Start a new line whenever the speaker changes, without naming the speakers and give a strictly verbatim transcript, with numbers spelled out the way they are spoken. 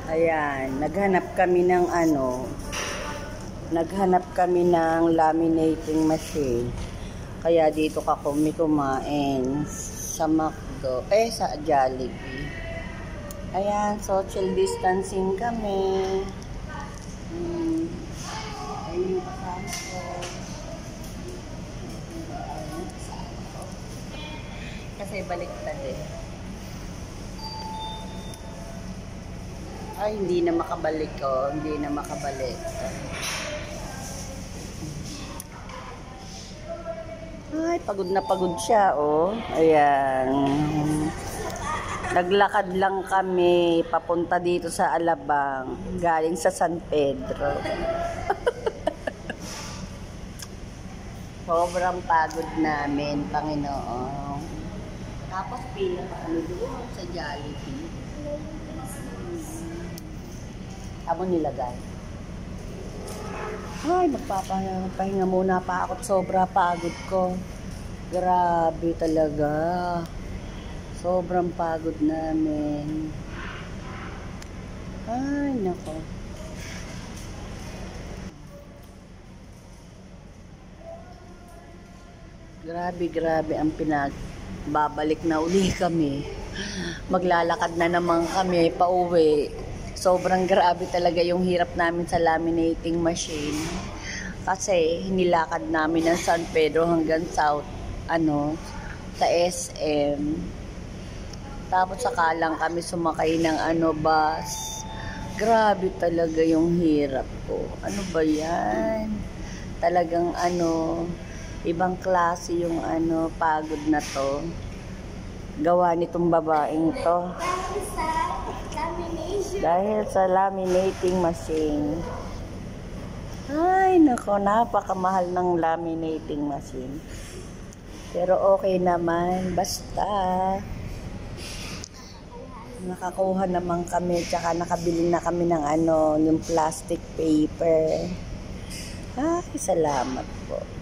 Ayan, naghanap kami ng ano, naghanap kami ng laminating machine. Kaya dito ka kami kumain sa McDo, eh sa Jollibee. Ayan, social distancing kami. Hmm. Ayun yung kasama ko. Kasi baliktad eh. Ay, hindi na makabalik ko. Hindi na makabalik. Ay, pagod na pagod siya, oh. Ayan. Naglakad lang kami papunta dito sa Alabang. Galing sa San Pedro. Sobrang pagod namin, Panginoon. Tapos pila pa kami doon sa Jollibee. Amo nilagay. Ay, magpapahinga muna pa ako. Sobra pagod ko. Grabe talaga. Sobrang pagod namin. Ay, nako. Grabe, grabe ang pinag... Babalik na uli kami. Maglalakad na naman kami pauwi. Sobrang grabe talaga yung hirap namin sa laminating machine. Kasi nilakad namin ng San Pedro hanggang South, ano, sa S M. Tapos saka lang kami sumakay ng ano, bus. Grabe talaga yung hirap ko. Ano ba yan? Talagang ano, ibang klase yung ano, pagod na to. Gawa nitong babaeng to. Dahil sa laminating machine. Ay, nako, napakamahal ng laminating machine. Pero okay naman, basta. Nakakuha naman kami, tsaka nakabili na kami ng ano, yung plastic paper. Ay, salamat po.